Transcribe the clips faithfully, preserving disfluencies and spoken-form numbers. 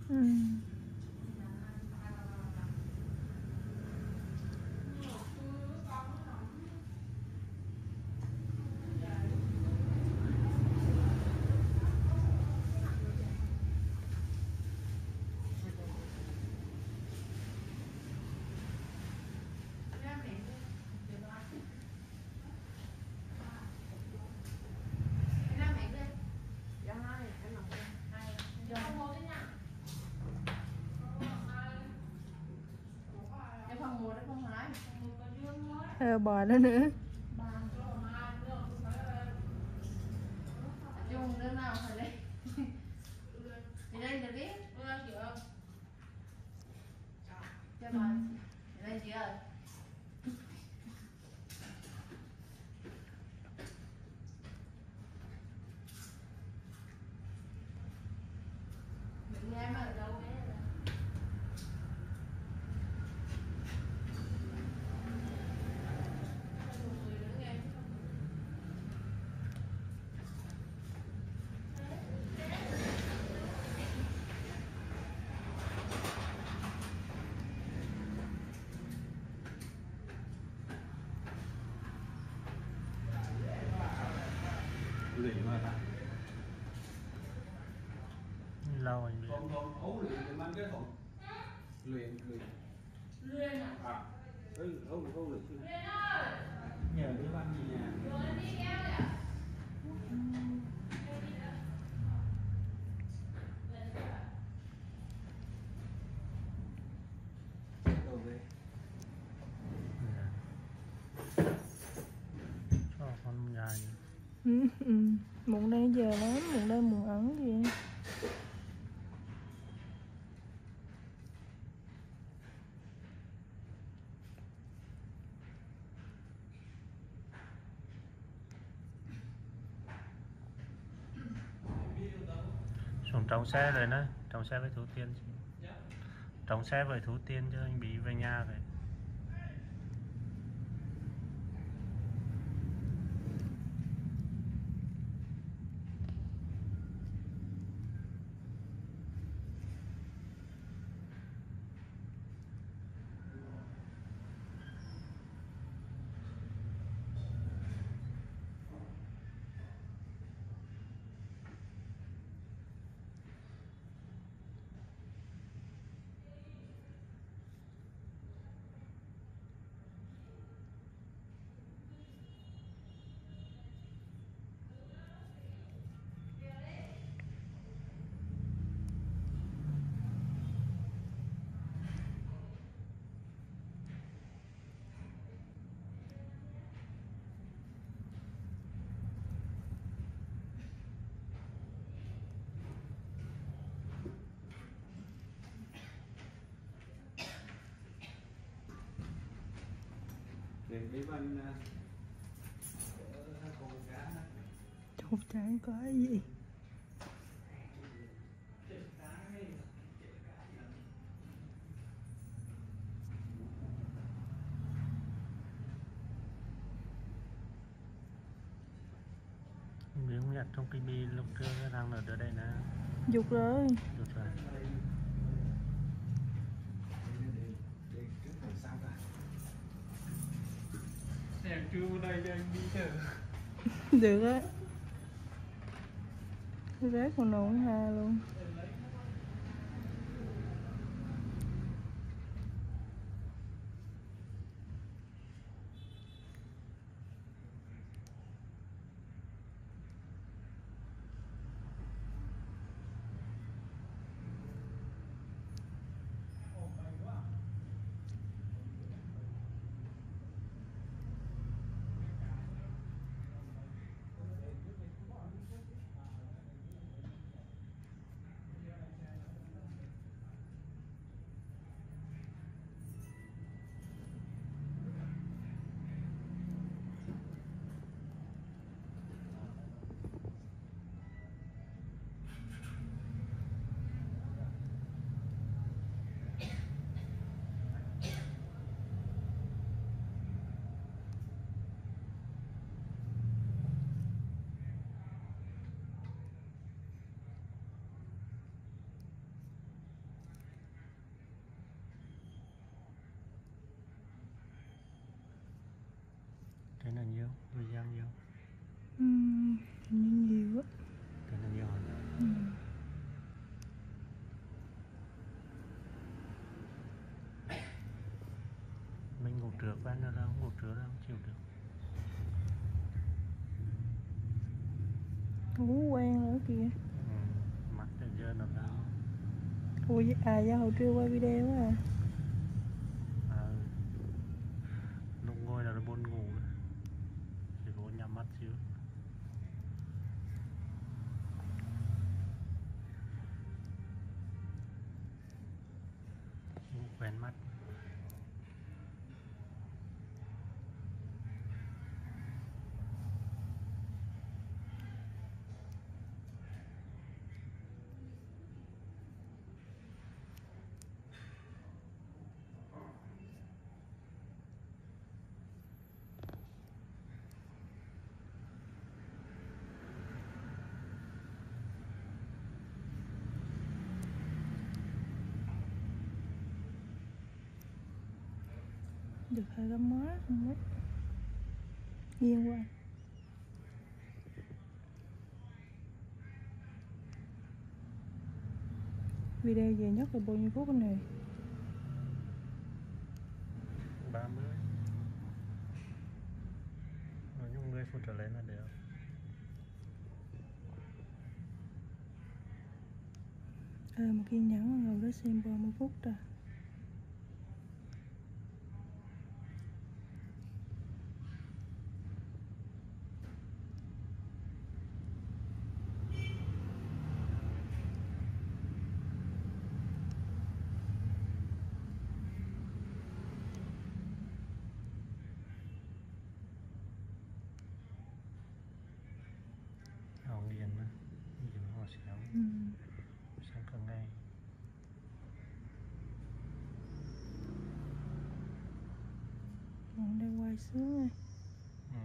Ừ. Ờ, bò đó nữa. Chung đứa nào phải đây. Đi đây được đi. Đưa chị ơi. Cho bà. Đi đây chị ơi. Đừng nghe mà ở đâu ấy. Gì mà ta? Lâu anh luyện. Không không, ấu luyện thì mang cái không. Luyện luyện. Luyện à? À. Ấu ấu ấu luyện. Luyện ơi. Nhờ đứa bạn gì nhà. Rồi anh đi kéo kìa. Đâu về. Cho con gà gì? Ừ, ừ. Muộn đây giờ lắm, muộn đây muộn ẩn gì. Xuống trong xe rồi đó, trong xe với Thủ Tiên. Trong xe với Thủ Tiên cho anh Bí về nhà rồi. Để đi bên hồ cá. Chụp chẳng có gì. Miếng nhặt trong tivi lúc trưa đang ở đây nè. Dục rồi. Được rồi. Xem trưa đây cho anh đi thử. Được á. Rác còn nổi ha luôn. Cái này nhiều, thời gian nhiều. Ừm, hình như nhiều á. Cái này nhiều hả? Ừ. Mình ngủ trước và nó ra không ngủ trước ra không chịu được. Ngủ quen rồi kìa. Ừ, mắt từ giờ nó ra. Ui, à do hồi trưa quay video á à. À, lúc ngồi là nó buồn ngủ rồi. Chỉ có nhắm mắt xíu. Ngủ quen mắt. Được hai cái má không đấy. Nghiêng qua. Video về nhất là bao nhiêu phút anh này? ba mươi. Nói chung mười phút trở lên là được. Ờ mà kiên nhẫn mà ngồi đó xem ba mươi phút rồi. Họ nghiền mà. Nghiền họ xéo. Ừ. Sáng cả ngày. Còn đang quay sướng rồi. Ừ.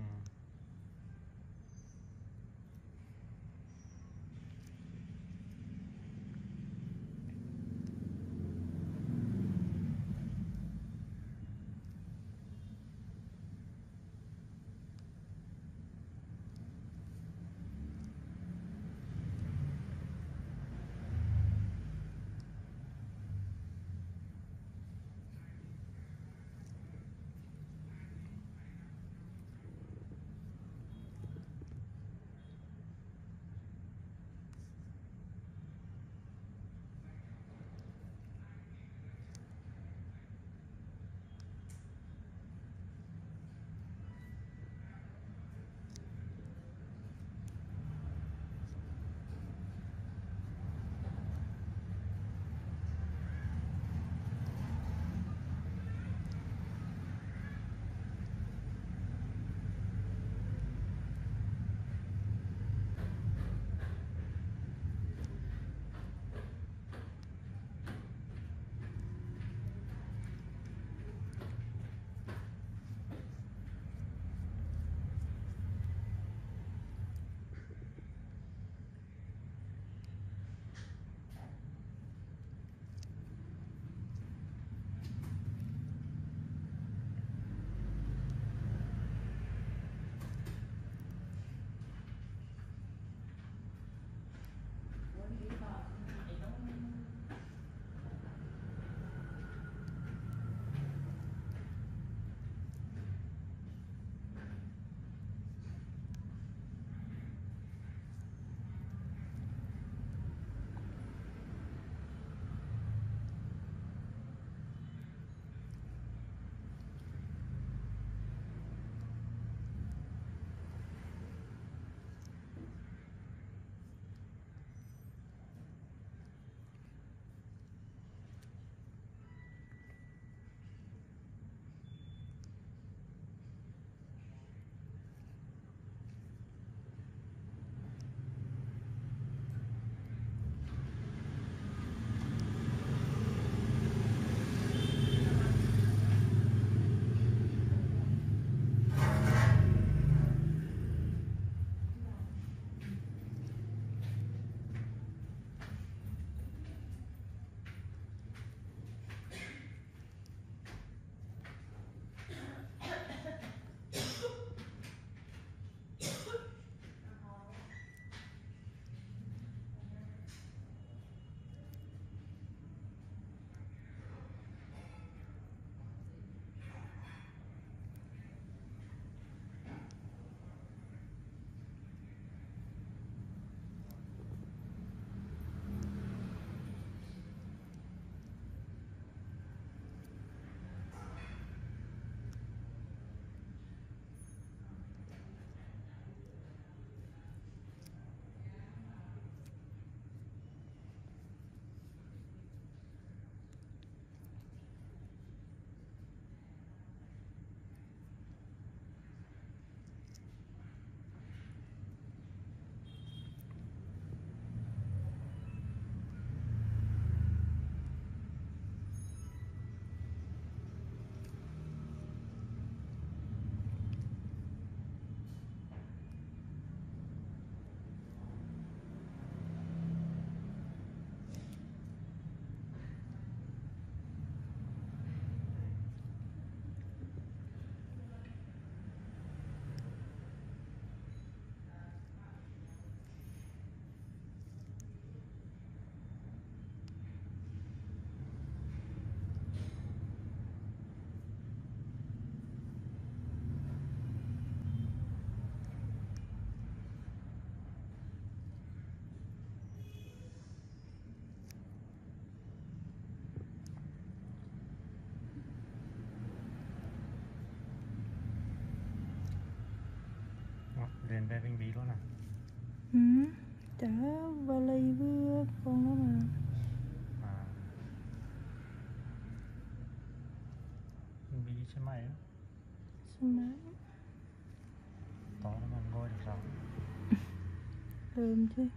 Ủa, liền về Vinh Bí luôn à? Ừ, chở vali với con đó mà. À. Vinh Bí đi xe máy á? Xe máy. To lắm anh ngồi được sao? Ừm chứ.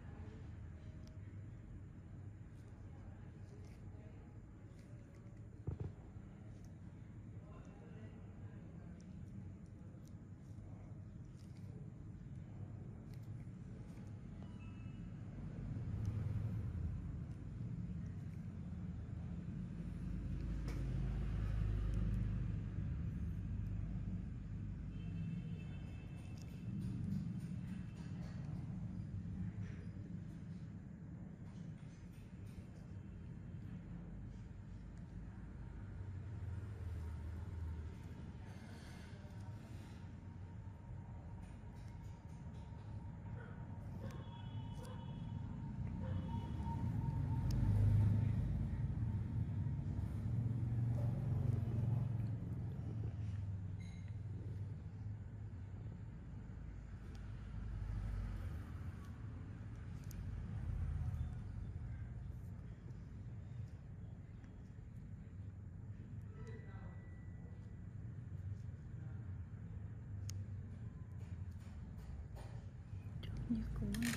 Gì cũ à.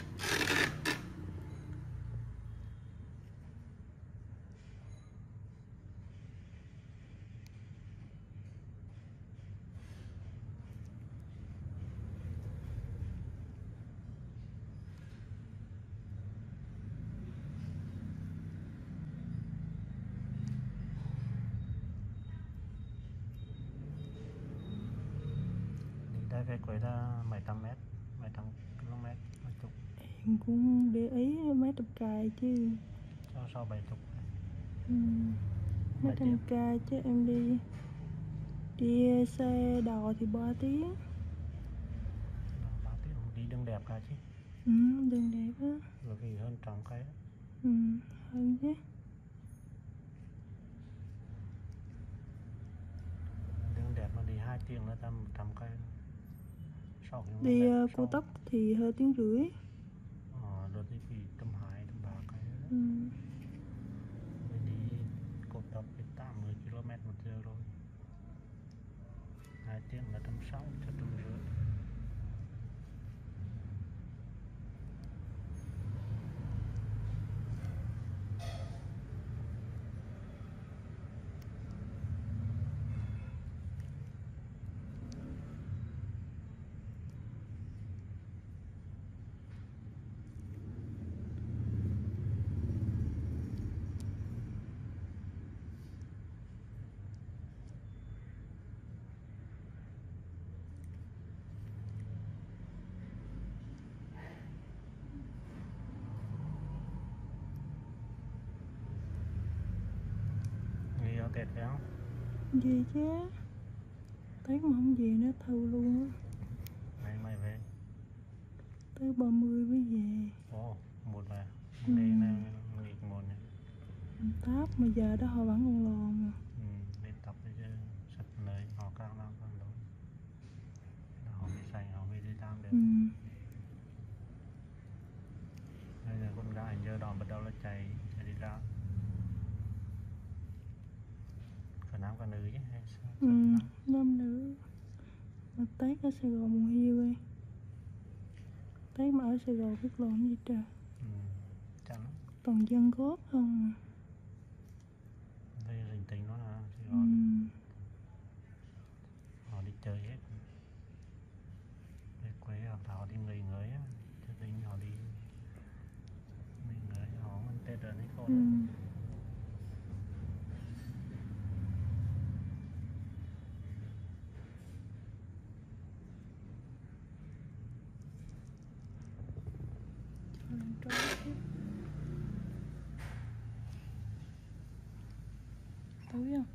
Đi đây về Quế là mấy trăm mét, mấy trăm km, mấy chục, Em cũng để ý mấy tập cài chứ. cho sau bảy chục. Ừ. Mấy Mấy trăm tiếng? cài chứ em đi đi xe đò thì ba tiếng. ba tiếng đi đường đẹp cả chứ. Ừ, đường đẹp á. Rồi vì hơn trăm cây á. Ừ, hơn chứ. Đường đẹp mà đi hai tiếng là tầm một trăm cây. sáu km. Đi uh, Cô Tốc thì hơi tiếng rưỡi. Ờ, rồi đi vì tầm hai, tầm ba cây đó. Ừ. Rồi đi Cô Tốc thì tám mươi ki lô mét một giờ rồi. Hai tiếng là tầm sáu cho tầm rưỡi. Người yêu Tết phải không? Về chứ. Tết mà không về nó thâu luôn á. Ngày mai về. Tới ba mươi mới về. Ồ, một mà. Ừ. Đây là nghỉ một này. Táp mà giờ đó họ vẫn còn lòn mà. Ừ, đi tập bây giờ sạch nơi họ càng làm càng đúng. Họ mới xanh, họ mới đi làm được. Ừ. Bây giờ con gái giờ đó bắt đầu là chạy, chạy đi làm. Cả nam cả nữ chứ hay sao? Ừ, năm nữa. Mà Tết ở Sài Gòn mùa hiu ấy. Tết mà ở Sài Gòn biết lộn gì trời. Ừ, chắc lắm. Toàn dân góp không à. Đây rình tính nó là Sài Ừ. Gòn. Họ đi chơi hết. Về quê hoặc là họ đi nghỉ ngơi á. Chứ tính họ đi nghỉ ngơi, họ ăn Tết rồi đấy khổ Ừ. lắm. Cho lên trốn chứ. Tối không?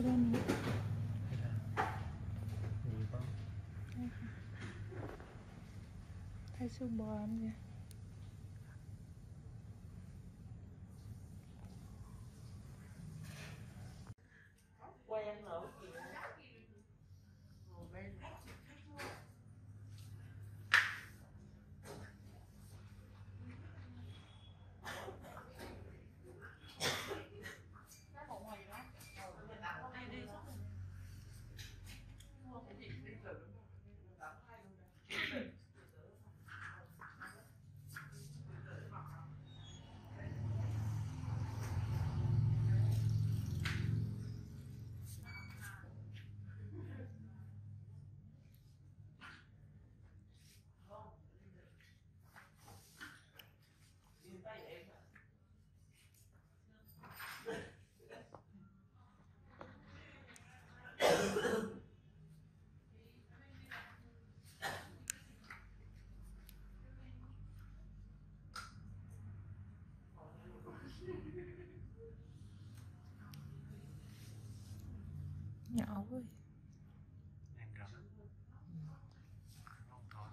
Cô đây nè. Thế là gì không? Đây. Thay xương bò anh kìa. Quen rồi kìa. Nhỏ quá. Nhanh rồi. Không thôi.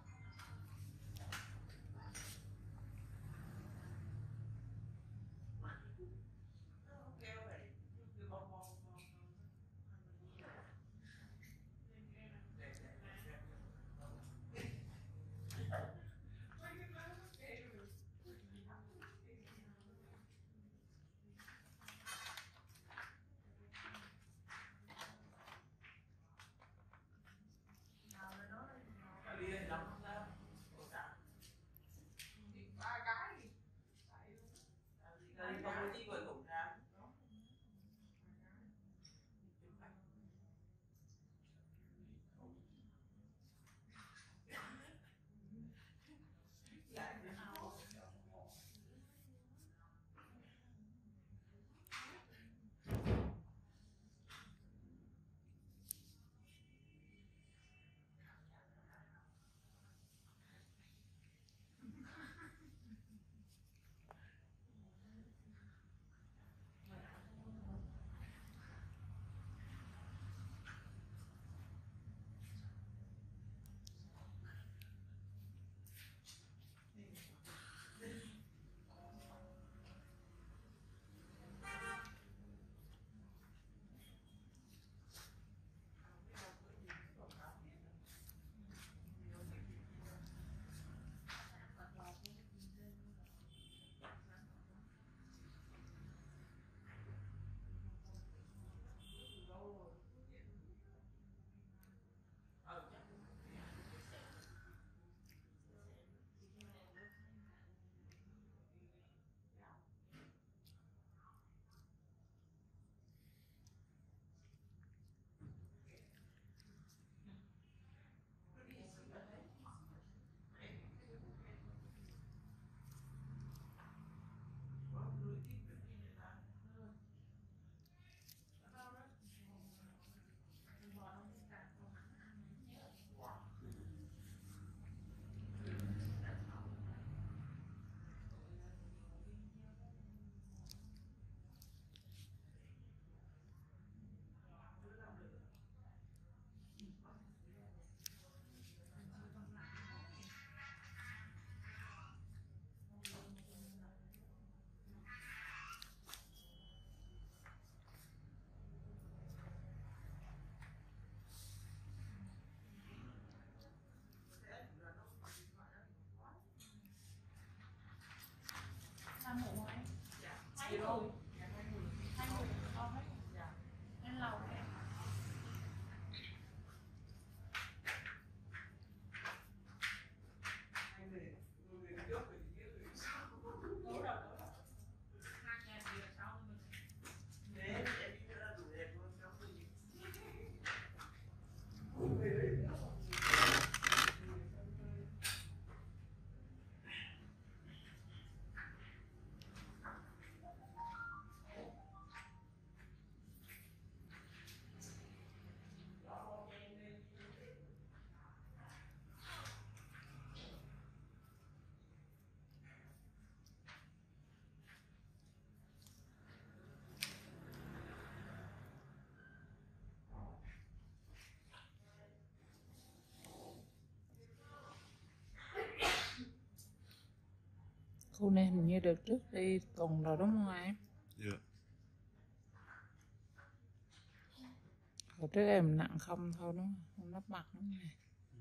Khu này hình như đợt trước đi tuần rồi đúng không em? Dạ. Hồi trước em nặng không thôi đúng không? Không lắp mặt đúng không?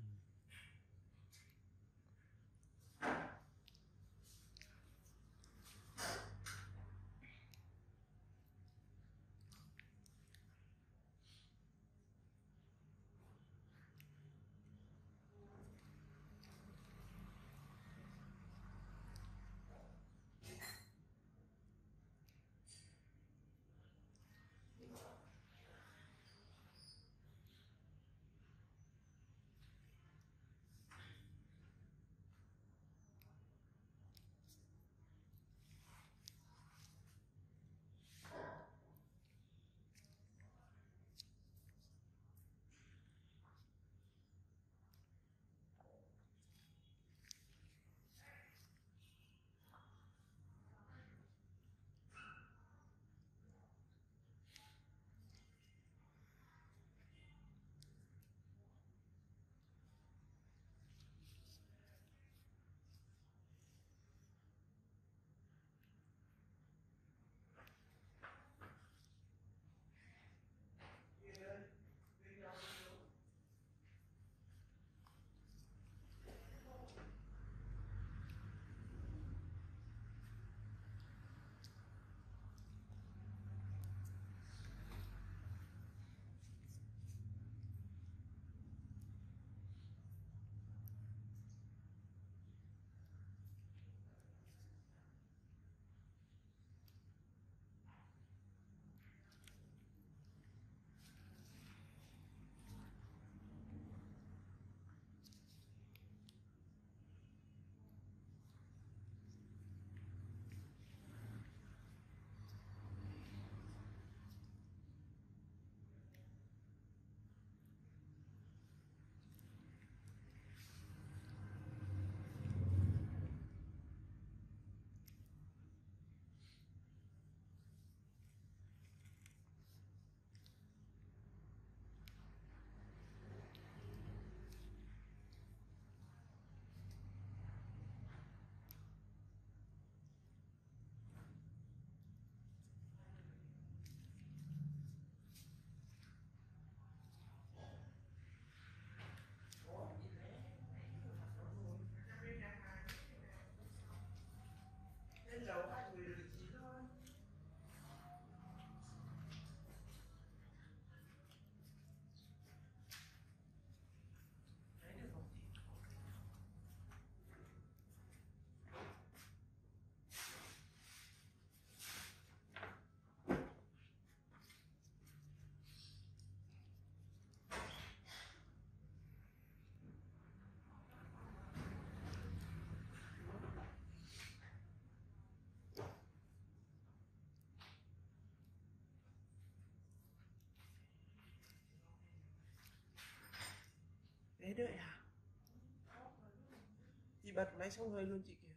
Bé đợi à? Chị bật máy xong rồi luôn chị kìa.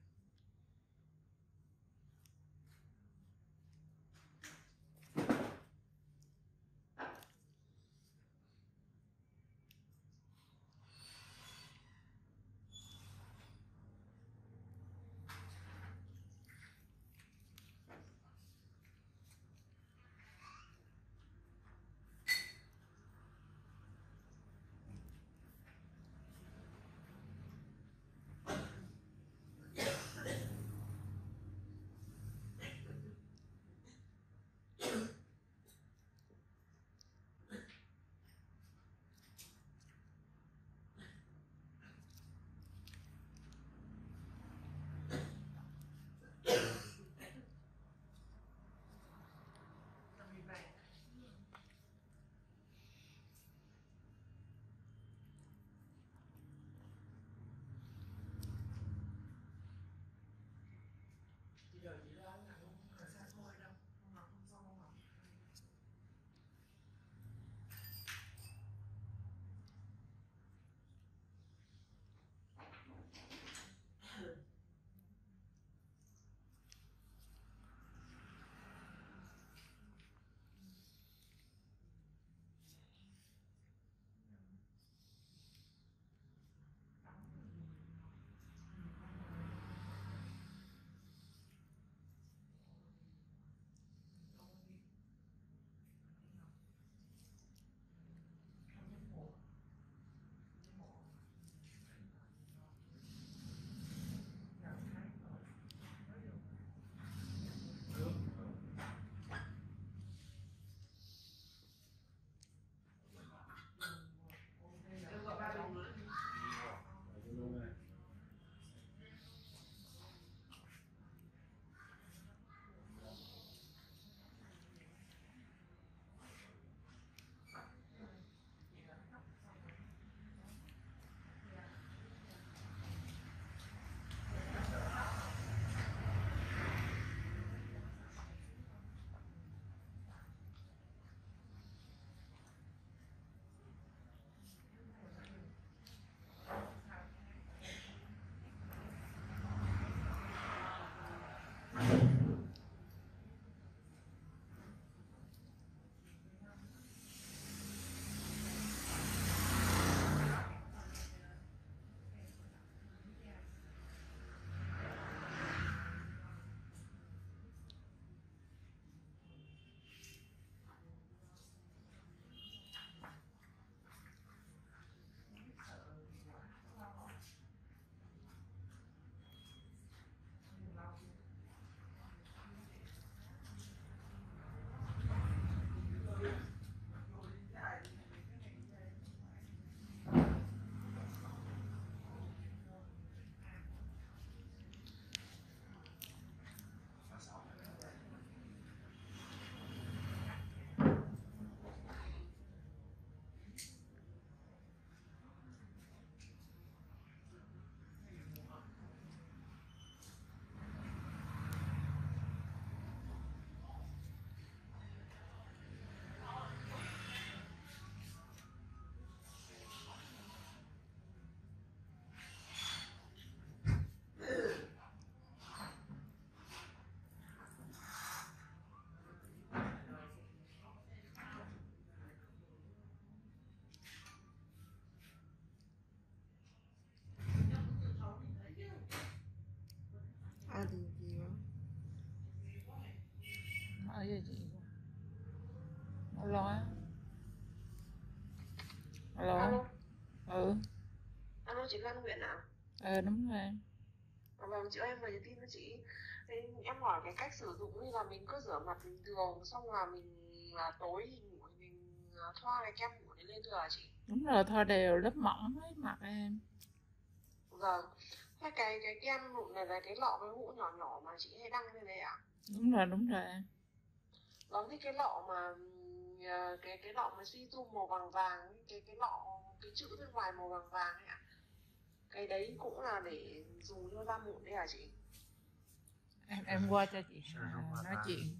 Alo. Alo. Ừ. Alo, chị Lan Nguyễn ạ. Ờ đúng rồi em. À, vâng, chị ơi, em vừa nhắn tin với chị. Thế em hỏi cái cách sử dụng như là mình cứ rửa mặt bình thường, xong là mình là tối thì ngủ thì mình à, thoa cái kem ngủ đấy lên thôi à chị? Đúng rồi, thôi đều lớp mỏng ấy mặt em. Vâng. Thế cái cái kem nụ này là cái lọ với hũ nhỏ nhỏ mà chị hay đăng lên đây ạ? Đúng rồi, đúng rồi em. Vâng, thì cái lọ mà ừm, à, cái cái lọ mà suy zoom màu vàng vàng ấy, cái cái lọ cái chữ bên ngoài màu vàng vàng ấy ạ. Cái đấy cũng là để dùng cho da mụn đấy hả chị? Em em qua cho chị Sử Hà dụng mà nói ta. chuyện.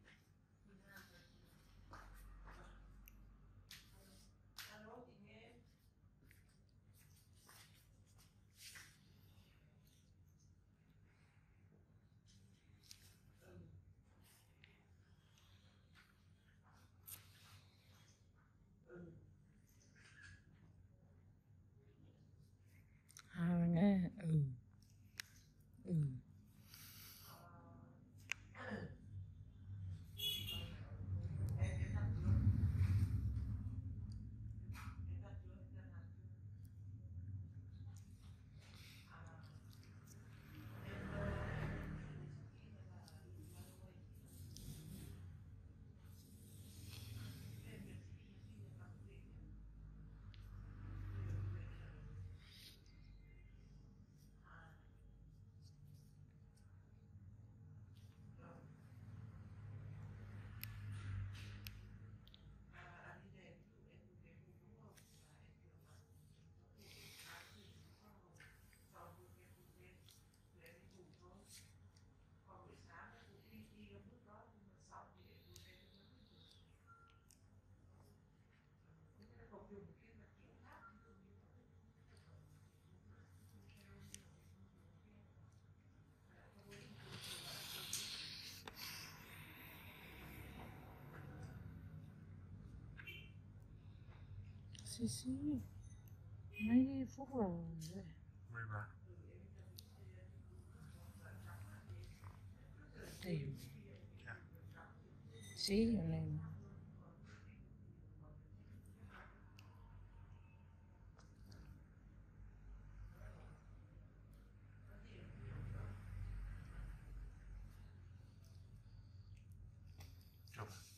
Hà nghe. Ừ. Ừ. Xí xí. Mấy phút rồi. mười ba. Tìm. Xí rồi này. Chụp.